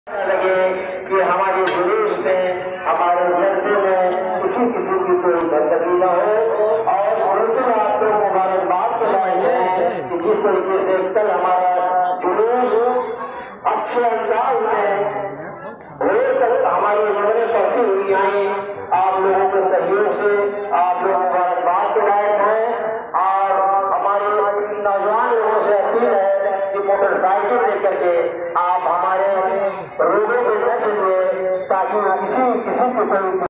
लगे कि हमारे जुलूस में, हमारे जलसे में किसी किसी की कोई गंदगी न हो। और बिल्कुल आप लोग मुबारकबाद के लायक हैं कि जिस तरीके से कल हमारा जुलूस अच्छे अंदाज में होकर हमारी उम्रें बढ़ती हुई आई। आप लोगों के सहयोग से आप लोग मुबारकबाद के लायक हैं। और हमारे नौजवान लोगों से अपील है कि मोटरसाइकिल लेकर के आप हमारे रोडों पे न चलिए ताकि किसी को कोई